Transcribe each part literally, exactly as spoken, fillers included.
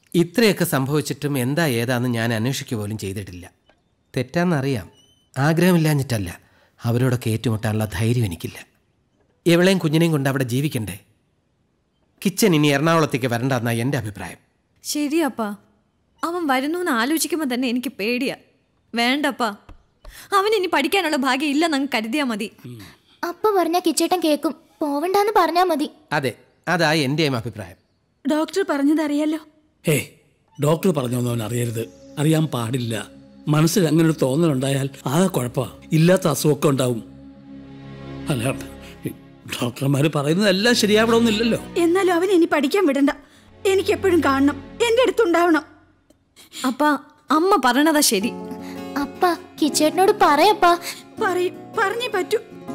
ഇത്രയൊക്കെ സംഭവിച്ചിട്ടും എന്താ ഏതാന്ന് ഞാൻ അന്വേഷിക്കുക പോലും ചെയ്തിട്ടില്ല. തെറ്റാന്നറിയാം, ആഗ്രഹമില്ലാഞ്ഞിട്ടല്ല, അവരോടൊക്കെ ഏറ്റുമുട്ടാനുള്ള ധൈര്യം എനിക്കില്ല. എവളെയും കുഞ്ഞിനെയും കൊണ്ട് അവിടെ ജീവിക്കണ്ടേ? കിച്ചൻ ഇനി എറണാകുളത്തേക്ക് വരണ്ടെന്നാ എൻ്റെ അഭിപ്രായം. ശരിയപ്പാ, അവൻ വരുന്നു എന്ന് ആലോചിക്കുമ്പോൾ തന്നെ എനിക്ക് പേടിയാ. വേണ്ടപ്പാ, അവൻ ഇനി പഠിക്കാനുള്ള ഭാഗ്യം ഇല്ലെന്നങ്ങ് കരുതിയാ മതി. അപ്പ പറഞ്ഞ കിച്ചേട്ടൻ കേൾക്കും, പോവണ്ടെന്ന് പറഞ്ഞാ മതി. അതെ, അതാ എൻ്റെയും അഭിപ്രായം. ഡോക്ടർ പറഞ്ഞതറിയാലോ? ഏയ്, ഡോക്ടർ പറഞ്ഞൊന്നും അവൻ അറിയരുത്, അറിയാൻ പാടില്ല. മനസ്സിൽ അങ്ങനെ ഒരു തോന്നലുണ്ടായാൽ ആകെ കുഴപ്പമാ, ഇല്ലാത്ത അസുഖമൊക്കെ ഉണ്ടാവും. അല്ല, ഡോക്ടർമാര് പറയുന്നതെല്ലാം ശരിയാവണമെന്നില്ലല്ലോ. എന്നാലും അവൻ ഇനി പഠിക്കാൻ വിടണ്ട, എനിക്ക് എപ്പോഴും കാണണം, എന്റെ അടുത്തുണ്ടാവണം. അപ്പ അമ്മ പറഞ്ഞതാ ശരി. അപ്പ കിച്ചേട്ടനോട് പറയപ്പാ. പറയും, പറഞ്ഞേ പറ്റൂ.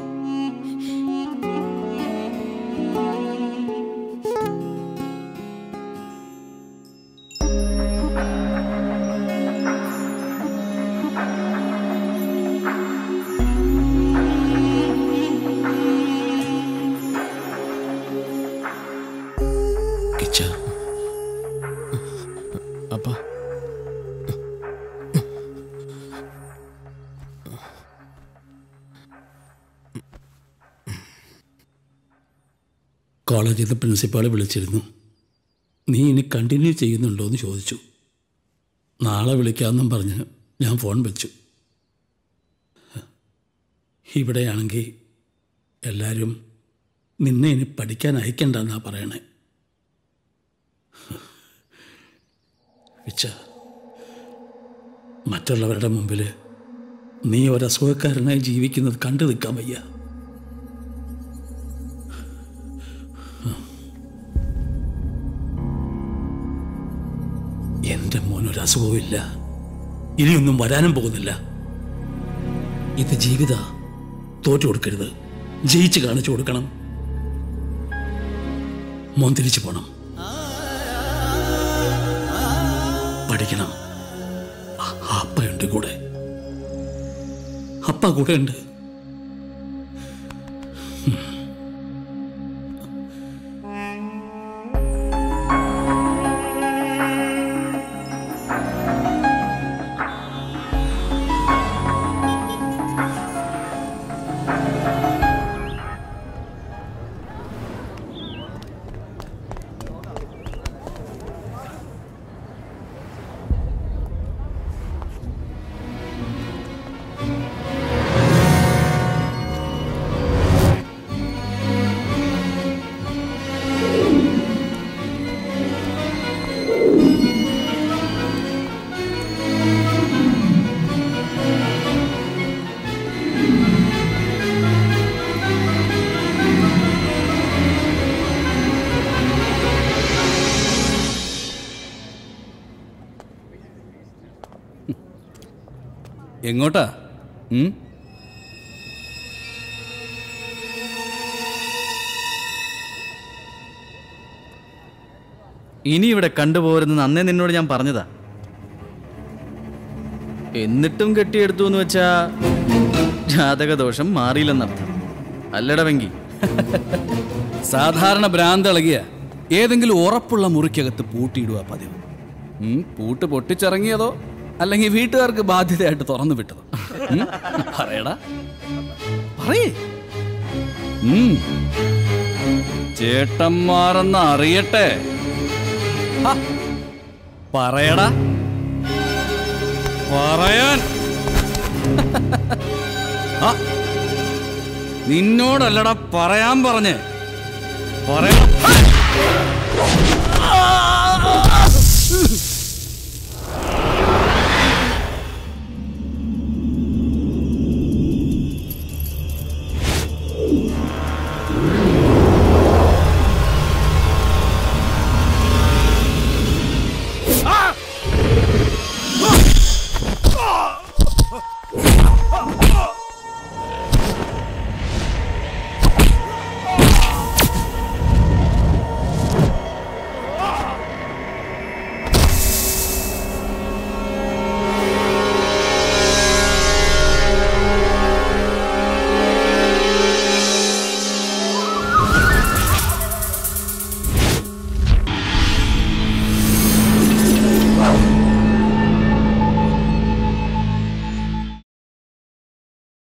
കോളേജിൽ നിന്ന് പ്രിൻസിപ്പാൾ വിളിച്ചിരുന്നു. നീ ഇനി കണ്ടിന്യൂ ചെയ്യുന്നുണ്ടോ എന്ന് ചോദിച്ചു. നാളെ വിളിക്കാമെന്നും പറഞ്ഞ് ഞാൻ ഫോൺ വെച്ചു. ഇവിടെയാണെങ്കിൽ എല്ലാവരും നിന്നെ ഇനി പഠിക്കാൻ അയക്കണ്ടെന്നാ പറയണേ. വിച്ച, മറ്റുള്ളവരുടെ മുമ്പിൽ നീ ഒരസുഖക്കാരനായി ജീവിക്കുന്നത് കണ്ടു നിൽക്കാൻ വയ്യ. എൻ്റെ മോനൊരസുഖവുമില്ല, ഇനിയൊന്നും വരാനും പോകുന്നില്ല. ഇത് ജീവിത, തോറ്റു കൊടുക്കരുത്, ജയിച്ച് കാണിച്ചു കൊടുക്കണം. മോൻ തിരിച്ചു പോണം, പഠിക്കണം. അപ്പയുണ്ട് കൂടെ, അപ്പ കൂടെ ഉണ്ട്. എങ്ങോട്ടാ? ഇനി ഇവിടെ കണ്ടുപോരുന്നെന്ന് അന്നേ നിന്നോട് ഞാൻ പറഞ്ഞതാ. എന്നിട്ടും കെട്ടിയെടുത്തു എന്ന് വെച്ചാ ജാതകദോഷം മാറിയില്ലെന്നർത്ഥം അല്ലടവെങ്കി. സാധാരണ ഭ്രാന്തളകിയ ഏതെങ്കിലും ഉറപ്പുള്ള മുറിക്കകത്ത് പൂട്ടിയിടുക പതിവ്. പൂട്ട് പൊട്ടിച്ചിറങ്ങിയതോ അല്ലെങ്കിൽ വീട്ടുകാർക്ക് ബാധ്യതയായിട്ട് തുറന്നു വിട്ടതോ? പറയടാ, പറയേ. ചേട്ടന്മാരെന്ന് അറിയട്ടെ. പറയടാ, പറയാൻ. നിന്നോടല്ലടാ പറയാൻ പറഞ്ഞേ. പറയടാ.